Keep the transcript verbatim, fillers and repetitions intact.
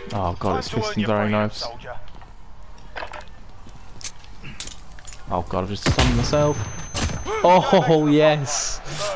Oh god, it's twisting throwing knives. Oh god, I've just stunned myself. Oh yes!